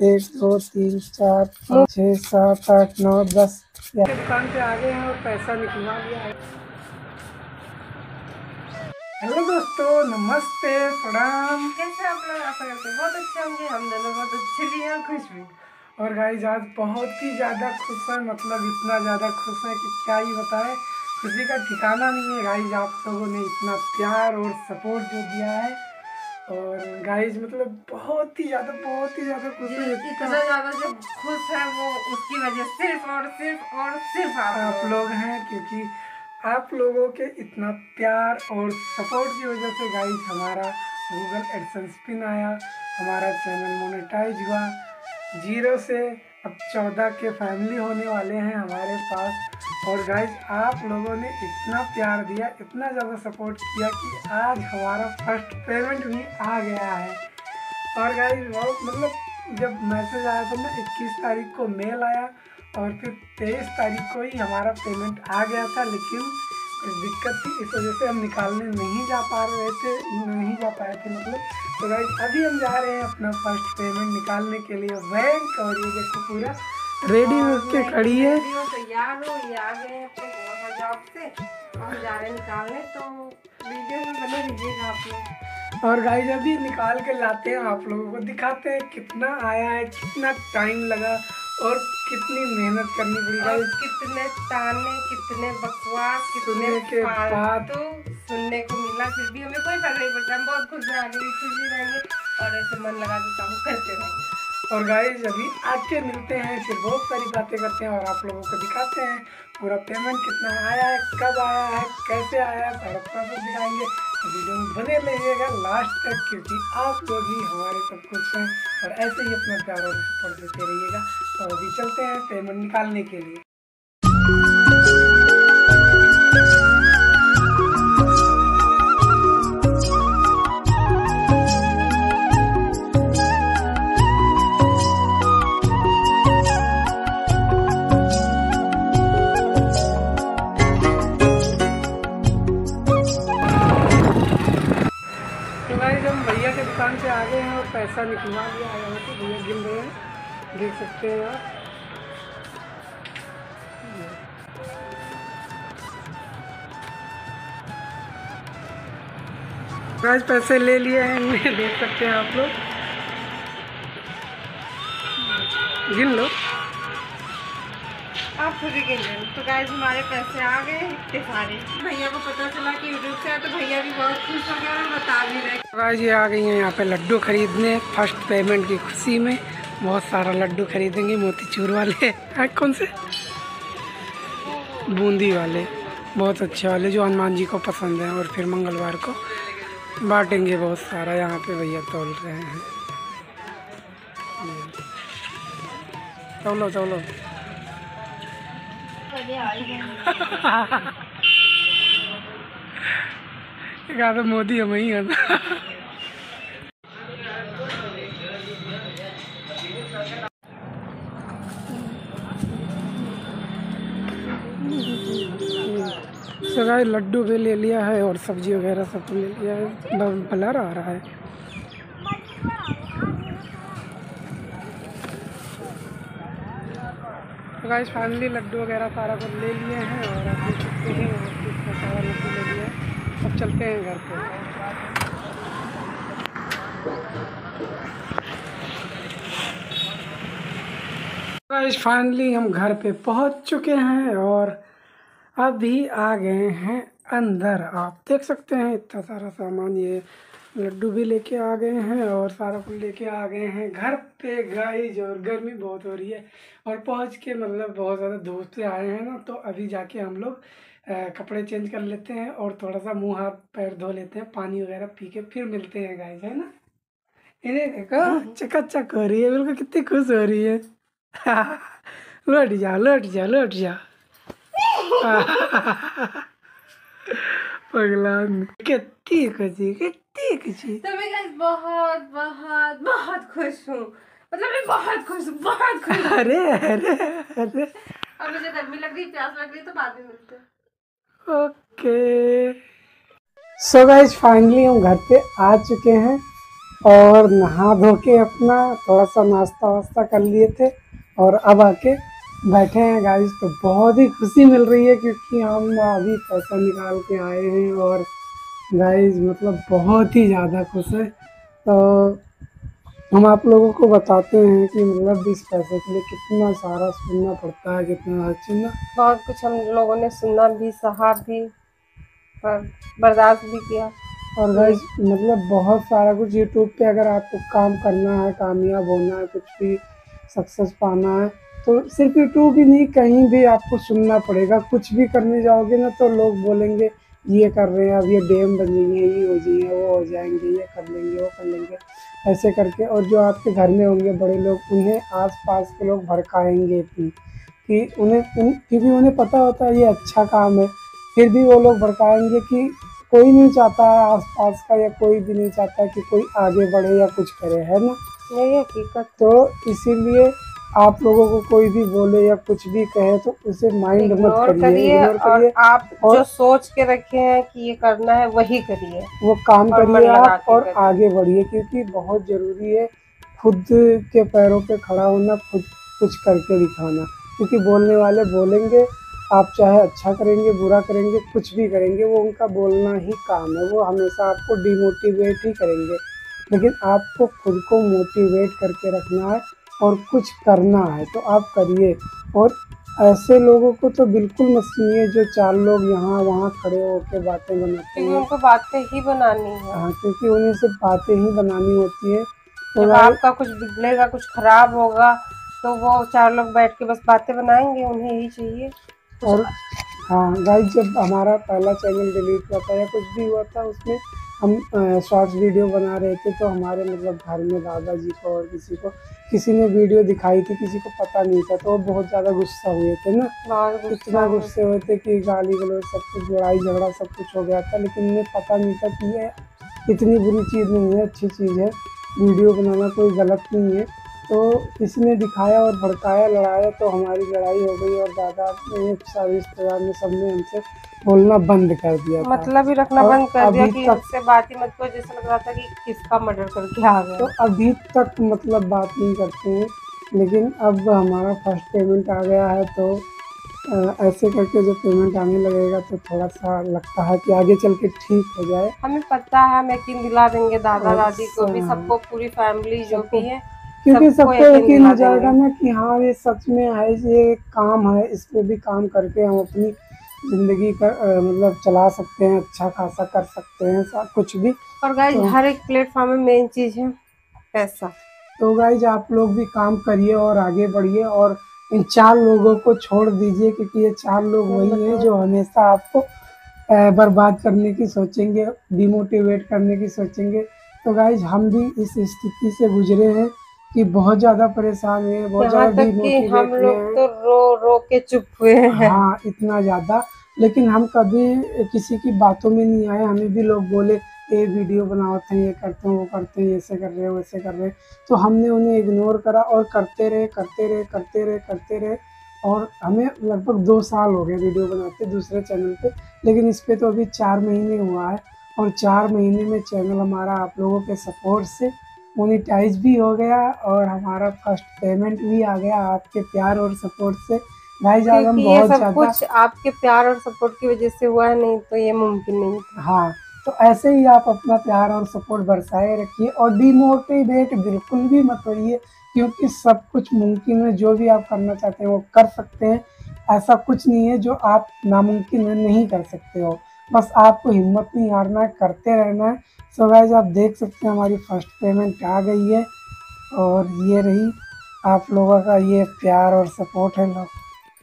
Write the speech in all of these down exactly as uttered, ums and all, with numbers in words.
एक दो तीन चार पाँच छः सात आठ नौ दस। दुकान पे आ गए हैं और पैसा निकलवा लिया है। हेलो दोस्तों, नमस्ते, प्रणाम। कैसे आप लोग? आशा करते हैं बहुत अच्छे होंगे। हम दोनों बहुत अच्छे भी हैं और खुश भी। और गाइस आज बहुत ही ज़्यादा खुश है, मतलब इतना ज़्यादा खुश है कि क्या ही बताएं। खुशी का ठिकाना नहीं है गाइस। आप लोगों ने इतना प्यार और सपोर्ट जो दिया है, और गाइस मतलब बहुत ही ज़्यादा बहुत ही ज़्यादा खुश है। इतना ज़्यादा जो खुश है वो उसकी वजह सिर्फ और सिर्फ और सिर्फ आप, आप लोग हैं, क्योंकि आप लोगों के इतना प्यार और सपोर्ट की वजह से गाइस हमारा गूगल एडसेंस पिन आया, हमारा चैनल मोनेटाइज हुआ। जीरो से अब चौदह के फैमिली होने वाले हैं हमारे पास। और गाइस आप लोगों ने इतना प्यार दिया, इतना ज़्यादा सपोर्ट किया कि आज हमारा फर्स्ट पेमेंट भी आ गया है। और गाइस बहुत मतलब जब मैसेज आया था ना, इक्कीस तारीख को मेल आया और फिर तेईस तारीख को ही हमारा पेमेंट आ गया था। लेकिन कुछ दिक्कत थी, इस वजह से हम निकालने नहीं जा पा रहे थे नहीं जा पाए थे मतलब। तो गाइस अभी हम जा रहे हैं अपना फर्स्ट पेमेंट निकालने के लिए बैंक। और ये देखो पूरा रेडी होके खड़ी है। तैयार हो, ये आ गए अपने जॉब से और जा रहे हैं निकालने, तो वीडियो में बने रहिएगा आप लोग। और गाइस अभी निकाल के लाते हैं, आप लोगों को दिखाते हैं कितना आया है, कितना टाइम लगा और कितनी मेहनत करनी पड़ी गाइस। कितने ताने, कितने बकवास, कितने के बाद तो सुनने को मिला, फिर भी हमें कोई फर्क नहीं पड़ता। हम बहुत खुश हैं, आगे भी खुशी रहेंगे और ऐसे मन लगा के काम करते रहेंगे। और गाइस अभी आके मिलते हैं, फिर बहुत सारी बातें करते हैं और आप लोगों को दिखाते हैं पूरा पेमेंट कितना आया है, कब आया है, कैसे आया है, सारा प्रोसेस दिखाएंगे। तो वीडियो में बने रहिएगा लास्ट तक, क्योंकि आप लोग ही हमारे सब कुछ हैं और ऐसे ही अपना प्यार और सपोर्ट देते रहिएगा। तो अभी चलते हैं पेमेंट निकालने के लिए। भैया के दुकान से आ गए हैं और पैसा निकलवा लिया है। यहाँ पे भैया गिन रहे हैं, देख सकते हैं आप। गाइस पैसे ले लिए हैं, देख सकते हैं आप लोग, गिन लो आप खुद ही गिन लें। तो गाइस हमारे पैसे आ गए इतने सारे। भैया को पता चला कि यूट्यूब से है, तो भैया भी बहुत खुश हो गए और बता भी रहे। गाइस ये आ गई हैं यहाँ पे लड्डू खरीदने फर्स्ट पेमेंट की खुशी में। बहुत सारा लड्डू खरीदेंगे, मोतीचूर वाले कौन से, बूंदी वाले, बहुत अच्छे वाले जो हनुमान जी को पसंद है। और फिर मंगलवार को बांटेंगे बहुत सारा। यहाँ पे भैया तोल रहे हैं, तोलो तोलो। एक तो मोदी हम ही है। तो गाइस लड्डू भी ले लिया है और सब्जी वगैरह सब ले लिया है। ब्लर आ रहा है। तो गाइस फाइनली लड्डू वगैरह सारा कुछ ले लिए हैं और आप देख सकते हैं कितना सारा लड्डू ले लिया है। अब चलते हैं घर पे। गाइस फाइनली हम घर पे पहुंच चुके हैं और अभी आ गए हैं अंदर। आप देख सकते हैं इतना सारा सामान, ये लड्डू भी लेके आ गए हैं और सारा कुछ लेके आ गए हैं घर पे गाइस। और गर्मी बहुत हो रही है और पहुंच के मतलब बहुत ज़्यादा धूप से आए हैं ना, तो अभी जाके हम लोग कपड़े चेंज कर लेते हैं और थोड़ा सा मुंह हाथ पैर धो लेते हैं, पानी वगैरह पी के फिर मिलते हैं गाइस, है ना। इन्हें देखो चकाचक हो रही है, बिल्कुल कितनी खुश हो रही है। लौट जा लौट जा लौट जा पगला कितनी खुशी कितनी खुशी। तो मैं गाइस बहुत बहुत बहुत खुश हूँ, मतलब मैं बहुत खुश हूँ, बहुत खुश। अरे अरे अरे अब मुझे गर्मी लग रही, प्यास लग रही, तो बाद में मिलते हैं। ओके सो गाइस फाइनली हम घर पे आ चुके हैं और नहा धो के अपना थोड़ा सा नाश्ता वास्ता कर लिए थे और अब आके बैठे हैं गाइस। तो बहुत ही खुशी मिल रही है क्योंकि हम अभी पैसा निकाल के आए हैं और गाइस मतलब बहुत ही ज़्यादा खुश है। तो हम आप लोगों को बताते हैं कि मतलब इस पैसे के लिए कितना सारा सुनना पड़ता है, कितना सुनना, बहुत कुछ हम लोगों ने सुना भी, सहा भी, पर बर्दाश्त भी किया। और गाइस मतलब बहुत सारा कुछ यूट्यूब पे अगर आपको काम करना है, कामयाब होना है, कुछ भी सक्सेस पाना है तो सिर्फ यूट्यूब ही नहीं, कहीं भी आपको सुनना पड़ेगा। कुछ भी करने जाओगे ना तो लोग बोलेंगे ये कर रहे हैं, अब ये डैम बन जाएंगे, ये हो जाएंगे, वो हो जाएंगे, ये कर लेंगे, वो कर लेंगे, ऐसे करके। और जो आपके घर में होंगे बड़े लोग, उन्हें आसपास के लोग भड़काएंगे भी कि उन्हें उन, क्योंकि उन्हें पता होता है ये अच्छा काम है, फिर भी वो लोग भड़काएंगे कि कोई नहीं चाहता है आसपास का, या कोई भी नहीं चाहता कि कोई आगे बढ़े या कुछ करे, है ना। यही हकीकत। तो इसीलिए आप लोगों को कोई भी बोले या कुछ भी कहे तो उसे माइंड मत इग्नोर करिए, करिए इग्नोर और करिए। आप और जो सोच के रखे हैं कि ये करना है वही करिए, वो काम और मन करिए लगा आप के और करिए। आगे बढ़िए, क्योंकि बहुत ज़रूरी है खुद के पैरों पे खड़ा होना, खुद कुछ करके दिखाना। क्योंकि बोलने वाले बोलेंगे, आप चाहे अच्छा करेंगे, बुरा करेंगे, कुछ भी करेंगे, वो उनका बोलना ही काम है, वो हमेशा आपको डिमोटिवेट ही करेंगे। लेकिन आपको खुद को मोटिवेट करके रखना है और कुछ करना है तो आप करिए। और ऐसे लोगों को तो बिल्कुल मत सुनिए जो चार लोग यहाँ वहाँ खड़े होकर बातें बनाते क्योंकि हैं। उनको बातें ही बनानी है। हाँ, क्योंकि उन्हें सिर्फ बातें ही बनानी होती है। तो जब भाई, आपका कुछ बिगड़ेगा, कुछ खराब होगा, तो वो चार लोग बैठ के बस बातें बनाएंगे, उन्हें यही चाहिए कुछ। और हाँ गाइस, जब हमारा पहला चैनल डिलीट हुआ था या कुछ भी हुआ था, उसमें हम शॉर्ट्स वीडियो बना रहे थे, तो हमारे मतलब घर में दादाजी को और किसी को किसी ने वीडियो दिखाई थी, किसी को पता नहीं था, तो वो बहुत ज़्यादा गुस्सा हुए थे ना। बहुत गुस्सा इतना हुए गुस्से हुए थे कि गाली गलौज सब कुछ, लड़ाई झगड़ा सब कुछ हो गया था। लेकिन उन्हें पता नहीं था कि ये इतनी बुरी चीज़ नहीं है, अच्छी चीज़ है, वीडियो बनाना कोई गलत नहीं है। तो किसी ने दिखाया और भड़काया, लड़ाया, तो हमारी लड़ाई हो गई और दादा ने, सारे रिश्तेदार ने, सबने हमसे बोलना बंद कर दिया था। मतलब ही रखना और बंद कर दिया अभी कि तक इनसे बात ही मत करो, जैसे लग रहा था कि किसका मर्डर करके आ तो गया। अभी तक मतलब बात नहीं करते हैं। लेकिन अब हमारा फर्स्ट पेमेंट आ गया है, तो अ, ऐसे करके जब पेमेंट आने लगेगा तो थोड़ा सा लगता है कि आगे चल के ठीक हो जाए। हमें पता है, हम यकीन दिला देंगे दादा और दादी को भी, स- सबको, पूरी फैमिली जो सबको, भी है, क्योंकि सबको सबको यकीन यकीन दिला हो जाएगा देंगे। ना कि हाँ ये सच में है, ये काम है, इस पे भी काम करके हम अपनी ज़िंदगी का अ, मतलब चला सकते हैं, अच्छा खासा कर सकते हैं, सब कुछ भी। और गाइस, तो हर एक प्लेटफॉर्म में मेन चीज है पैसा। तो गाइज आप लोग भी काम करिए और आगे बढ़िए, और इन चार लोगों को छोड़ दीजिए, क्योंकि ये चार लोग वही हैं जो हमेशा आपको अ, बर्बाद करने की सोचेंगे, डिमोटिवेट करने की सोचेंगे। तो गाइज हम भी इस स्थिति से गुजरे हैं कि बहुत ज़्यादा परेशान हुए हैं, बहुत यहाँ ज़्यादा तक कि हम डिमोटिवेट हुए लोग हैं। तो रो रो के चुप हुए हैं। हाँ, इतना ज़्यादा। लेकिन हम कभी किसी की बातों में नहीं आए। हमें भी लोग बोले ये वीडियो बनाते हैं, ये करते हैं, वो करते हैं, ऐसे कर रहे हैं, वैसे कर रहे हैं, तो हमने उन्हें इग्नोर करा और करते रहे, करते रहे, करते रहे, करते रहे। और हमें लगभग दो साल हो गए वीडियो बनाते दूसरे चैनल पे। लेकिन इस पे तो अभी चार महीने हुआ है, और चार महीने में चैनल हमारा आप लोगों के सपोर्ट से मोनेटाइज भी हो गया, और हमारा फर्स्ट पेमेंट भी आ गया आपके प्यार और सपोर्ट से। गाइस आज हम क्योंकि ये बहुत सब ज़्यादा, कुछ आपके प्यार और सपोर्ट की वजह से हुआ है, नहीं तो ये मुमकिन नहीं था। हाँ, तो ऐसे ही आप अपना प्यार और सपोर्ट बरसाए रखिए और डिमोटिवेट बिल्कुल भी मत होइए, क्योंकि सब कुछ मुमकिन है। जो भी आप करना चाहते हैं वो कर सकते हैं। ऐसा कुछ नहीं है जो आप नामुमकिन है नहीं कर सकते हो। बस आपको हिम्मत नहीं हारना है, करते रहना है। सो गाइस आप देख सकते हैं हमारी फर्स्ट पेमेंट आ गई है, और ये रही आप लोगों का ये प्यार और सपोर्ट है। लो,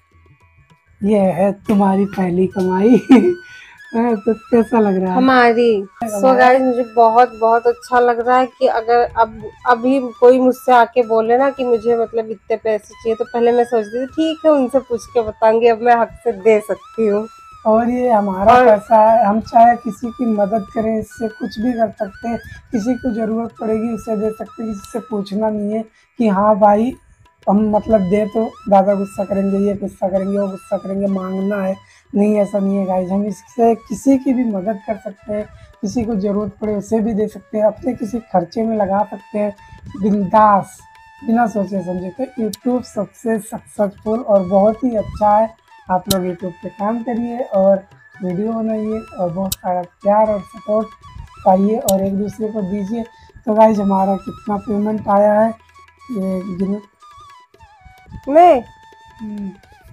ये है तुम्हारी पहली कमाई। हाँ, तो कैसा लग रहा है हमारी सो गाइस, मुझे बहुत बहुत अच्छा लग रहा है कि अगर अब अभी कोई मुझसे आके बोले ना कि मुझे मतलब इतने पैसे चाहिए, तो पहले मैं सोचती थी ठीक है उनसे पूछ के बताऊंगी, अब मैं हक से दे सकती हूँ। और ये हमारा और पैसा है, हम चाहे किसी की मदद करें, इससे कुछ भी कर सकते हैं। किसी को ज़रूरत पड़ेगी उसे दे सकते हैं, किसी से पूछना नहीं है कि हाँ भाई हम मतलब दे, तो दादा गुस्सा करेंगे, ये गुस्सा करेंगे, वो गुस्सा करेंगे, मांगना है। नहीं, ऐसा नहीं है गाइज, हम इससे किसी की भी मदद कर सकते हैं, किसी को ज़रूरत पड़े उसे भी दे सकते हैं, अपने किसी खर्चे में लगा सकते हैं बिंदास, बिना सोचे समझे। तो यूट्यूब सबसे सक्सेसफुल और बहुत ही अच्छा है। आप लोग यूट्यूब पे काम करिए और वीडियो बनाइए और बहुत सारा प्यार और सपोर्ट पाइए और एक दूसरे को दीजिए। तो गाइज हमारा कितना पेमेंट आया है ये गिनो। नहीं, हम्म,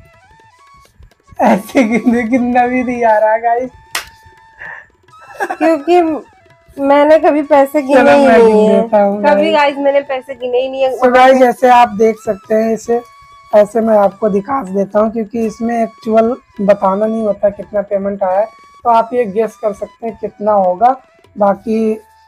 ऐसे गिनने गिनना भी नहीं आ रहा गाइज, क्योंकि मैंने कभी पैसे गिने चलो ही मैं नहीं गिन है। देता हूँ कभी गाइज। गाइस मैंने पैसे गिने ही नहीं है। तो गाइज ऐसे आप देख सकते हैं, इसे ऐसे मैं आपको दिखा देता हूँ क्योंकि इसमें एक्चुअल बताना नहीं होता कितना पेमेंट आया है, तो आप ये गेस कर सकते हैं कितना होगा। बाकी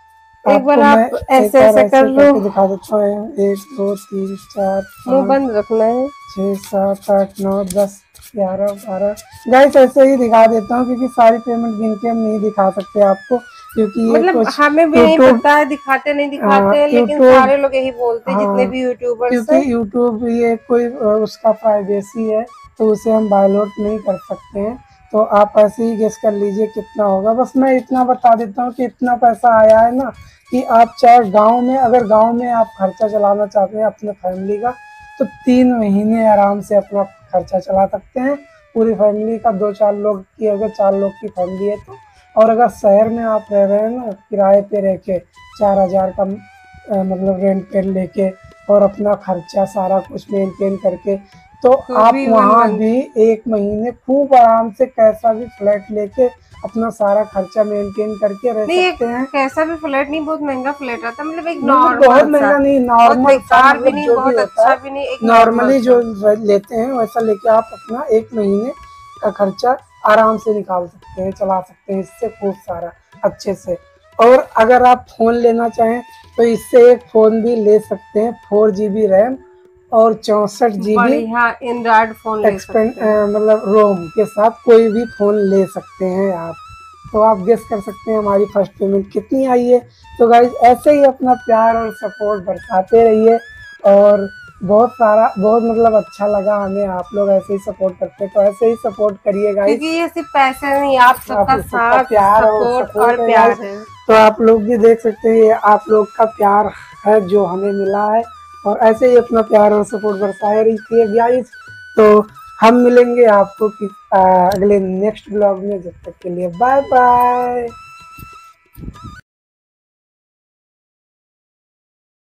एक बार आपको मैं आप एक ऐसे बार ऐसे ऐसे कर लो, करके दिखा देता हूँ। एक दो तीन चार मुंह पाँच बंद रखना है। छः सात आठ नौ दस ग्यारह बारह, गाइस ऐसे ही दिखा देता हूँ क्योंकि सारी पेमेंट गिन के हम नहीं दिखा सकते आपको, क्योंकि ये मतलब कुछ हमें भी नहीं यूट्यूब पता है दिखाते नहीं दिखाते हैं, लेकिन यूट्यूब सारे लोग यही बोलते हैं जितने हाँ, भी यूट्यूबर्स हैं। क्योंकि यूट्यूब ये कोई अ, उसका प्राइवेसी है, तो उसे हम वायलेट नहीं कर सकते हैं। तो आप ऐसे ही गेस कर लीजिए कितना होगा। बस मैं इतना बता देता हूँ कि इतना पैसा आया है ना कि आप चाहे गांव में, अगर गांव में आप खर्चा चलाना चाहते हैं अपने फैमिली का, तो तीन महीने आराम से अपना खर्चा चला सकते हैं पूरी फैमिली का। दो चार लोग की, अगर चार लोग की फैमिली है तो। और अगर शहर में आप रह रहे हैं ना किराए पे रह के, चार हजार का अ, मतलब रेंट पे लेके और अपना खर्चा सारा कुछ मेंटेन करके, तो तो आप भी वन वहाँ वन भी एक महीने खूब आराम से कैसा भी फ्लैट लेके अपना सारा खर्चा मेंटेन करके रह नहीं, एक सकते हैं। कैसा भी फ्लैट नहीं, बहुत महंगा फ्लैट रहता है, मतलब एक मतलब बहुत नॉर्मल सा, महंगा नहीं, बहुत नॉर्मल सा, बेकार भी मतलब नहीं, जो भी बहुत होता अच्छा है भी नहीं, एक नॉर्मल नॉर्मली जो सा। लेते हैं वैसा लेके आप अपना एक महीने का खर्चा आराम से निकाल सकते हैं, चला सकते हैं इससे खूब सारा अच्छे से। और अगर आप फ़ोन लेना चाहें तो इससे एक फ़ोन भी ले सकते हैं, फोर जी बी रैम और चौंसठ जी बी बढ़िया एंड्रॉइड फोन ले एक्सपेंड सकते हैं। मतलब रोम के साथ कोई भी फ़ोन ले सकते हैं आप। तो आप गेस कर सकते हैं हमारी फर्स्ट पेमेंट कितनी आई है। तो गाइज ऐसे ही अपना प्यार और सपोर्ट बरसाते रहिए और बहुत सारा बहुत मतलब अच्छा लगा हमें, आप लोग ऐसे ही सपोर्ट करते हैं, तो ऐसे ही सपोर्ट करिए गाइज। क्योंकि ये सिर्फ पैसे नहीं, आप आप सबका सबका साथ, प्यार और सपोर्ट और सपोर्ट है गाइज। प्यार है। तो आप लोग भी देख सकते हैं ये आप लोग का प्यार है जो हमें मिला है, और ऐसे ही अपना प्यार और सपोर्ट बरसाए रहिए गाइज। तो हम मिलेंगे आपको कि अ, अगले नेक्स्ट ब्लॉग में, जब तक के लिए बाय बाय।